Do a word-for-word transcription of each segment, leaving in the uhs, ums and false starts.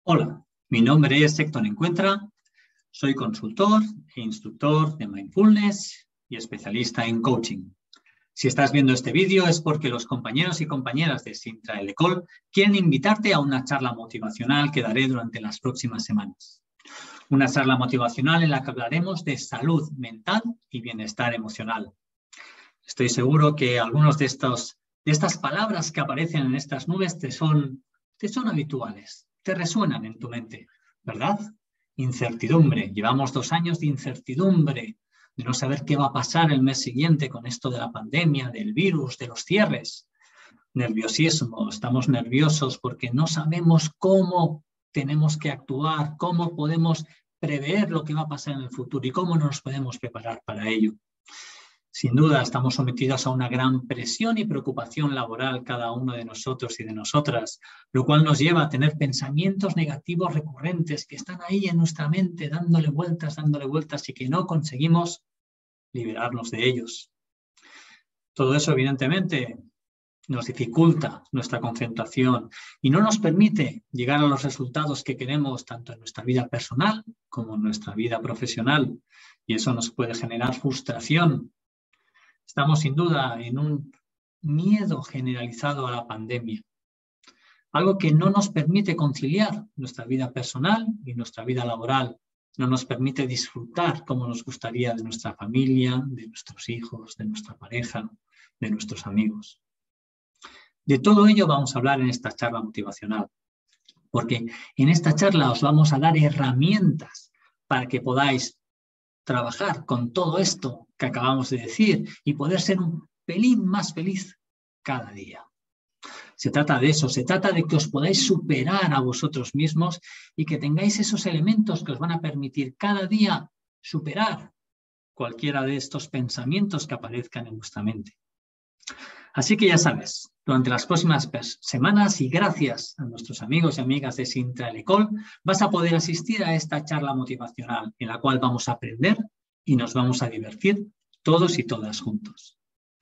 Hola, mi nombre es Héctor Encuentra, soy consultor e instructor de mindfulness y especialista en coaching. Si estás viendo este vídeo es porque los compañeros y compañeras de Sintra Ecole quieren invitarte a una charla motivacional que daré durante las próximas semanas. Una charla motivacional en la que hablaremos de salud mental y bienestar emocional. Estoy seguro que algunos de, estos, de estas palabras que aparecen en estas nubes te son, te son habituales. Te resuenan en tu mente, ¿verdad? Incertidumbre. Llevamos dos años de incertidumbre, de no saber qué va a pasar el mes siguiente con esto de la pandemia, del virus, de los cierres. Nerviosismo. Estamos nerviosos porque no sabemos cómo tenemos que actuar, cómo podemos prever lo que va a pasar en el futuro y cómo nos podemos preparar para ello. Sin duda, estamos sometidos a una gran presión y preocupación laboral cada uno de nosotros y de nosotras, lo cual nos lleva a tener pensamientos negativos recurrentes que están ahí en nuestra mente, dándole vueltas, dándole vueltas y que no conseguimos liberarnos de ellos. Todo eso, evidentemente, nos dificulta nuestra concentración y no nos permite llegar a los resultados que queremos tanto en nuestra vida personal como en nuestra vida profesional. Y eso nos puede generar frustración. Estamos sin duda en un miedo generalizado a la pandemia, algo que no nos permite conciliar nuestra vida personal y nuestra vida laboral, no nos permite disfrutar como nos gustaría de nuestra familia, de nuestros hijos, de nuestra pareja, de nuestros amigos. De todo ello vamos a hablar en esta charla motivacional, porque en esta charla os vamos a dar herramientas para que podáis trabajar con todo esto que acabamos de decir y poder ser un pelín más feliz cada día. Se trata de eso, se trata de que os podáis superar a vosotros mismos y que tengáis esos elementos que os van a permitir cada día superar cualquiera de estos pensamientos que aparezcan en vuestra mente. Así que ya sabes, durante las próximas semanas y gracias a nuestros amigos y amigas de Sintra Ecole, vas a poder asistir a esta charla motivacional en la cual vamos a aprender y nos vamos a divertir todos y todas juntos.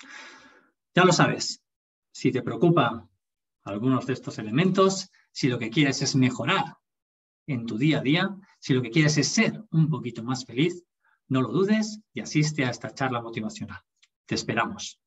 Ya lo sabes, si te preocupan algunos de estos elementos, si lo que quieres es mejorar en tu día a día, si lo que quieres es ser un poquito más feliz, no lo dudes y asiste a esta charla motivacional. Te esperamos.